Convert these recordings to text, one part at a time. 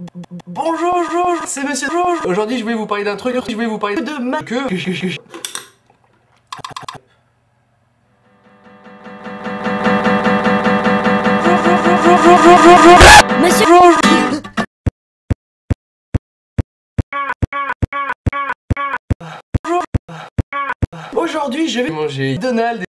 Bonjour, c'est Monsieur Jojo. Aujourd'hui, je vais vous parler d'un truc. Je vais vous parler de ma queue. Monsieur Jojo. Aujourd'hui, je vais manger Donald.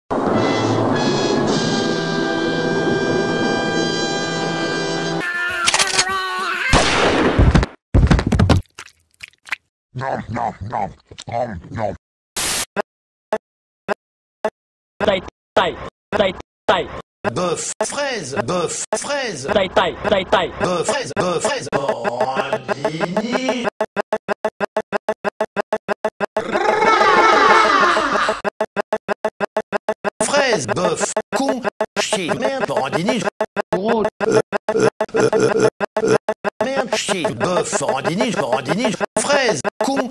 Bœuf, fraise, bœuf, fraise, bœuf, fraise, Morandini. Fraise, bœuf, con, chier, merde, Morandini, gros, merde, chier, bœuf, Morandini, fraise, con,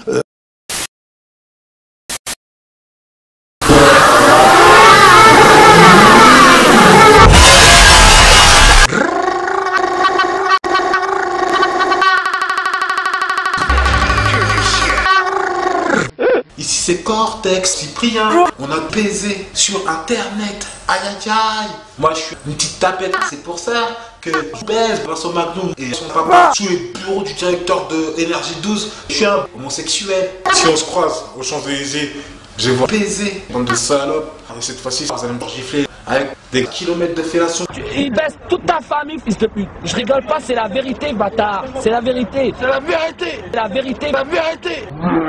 Ici c'est Cortex, Cyprien. On a baisé sur internet. Aïe aïe aïe. Moi je suis une petite tapette. C'est pour ça que je baise grâce au Magnum et son papa sous les bureaux du directeur de Énergie 12. Je suis un homosexuel. Si on se croise aux Champs-Élysées, je vais voir baiser. Bande de salopes. Et cette fois-ci, vous allez me gifler avec des kilomètres de fellation. Il baisse toute ta famille, fils de pute. Je rigole pas, c'est la vérité, bâtard. C'est la vérité. C'est la vérité. C'est la vérité. La vérité.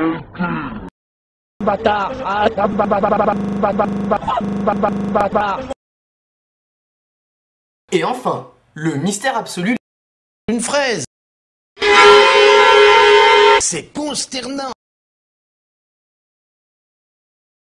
Bâtard. Ah, bâtard. Et enfin, le mystère absolu. une fraise. C'est consternant.